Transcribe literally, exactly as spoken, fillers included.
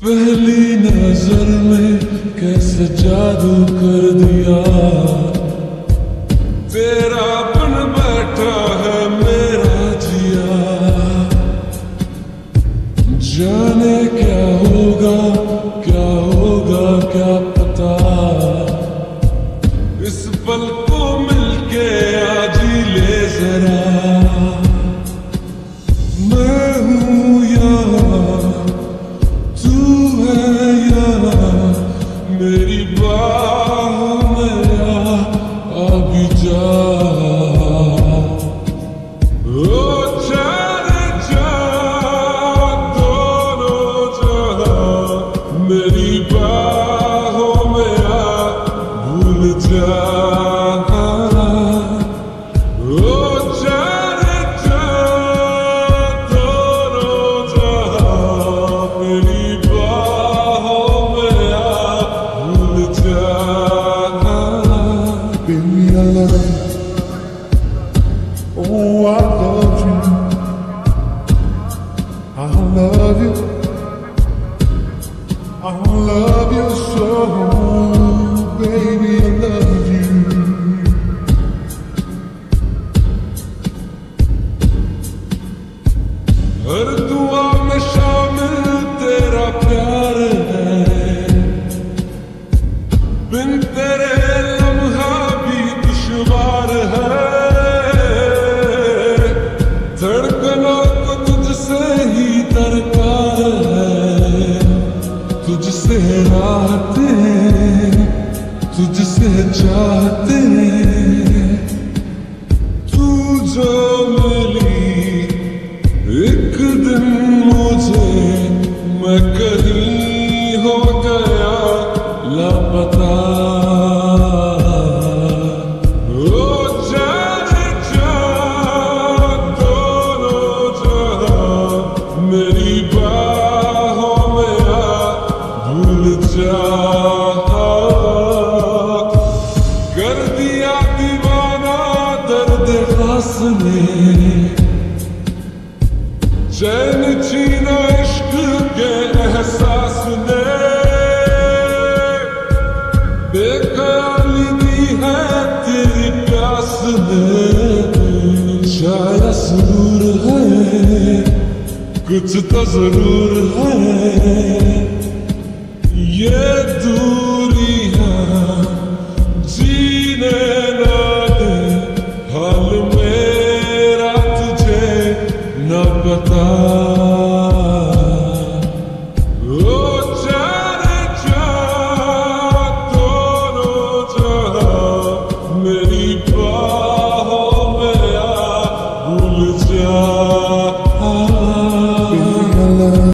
पहली नजर में कैसे जादू कर दिया, तेरा बन बैठा है मेरा जिया। जाने क्या होगा क्या होगा क्या पता, इस पल को मिलके आज ही ले जरा। मैं हूँ यहाँ तू है यहाँ, मेरी बाहों में आ अभी जा। ओ जाने जा दोनों जहां, मेरी बाहों में आ भूल जा। Oh, I love you, I love you, I love you so, baby, I love you. हर दुआ में शामिल तेरा प्यार है, बिन तेरे लम्हा भी दुश्वार है। धड़कनों को तुझसे ही दरकार है, तुझसे राहते तुझसे चाहते। तू जो मिली एक दिन मुझे, मैं कहीं हो गया लापता। मेरी बाहों में आ भूल जा। कर दिया दीवाना दर्द खास ने, चैन छीना इश्क के एहसास ने। बेख्याली दी है तेरी प्यास ने, शायद सुरूर है कुछ तो जरूर है। ये दूरियां जीने ना दे, हाल मेरा तुझे न पता। ओ जाने जा दोनों जहां, मेरी बाहों में आ भूल जा।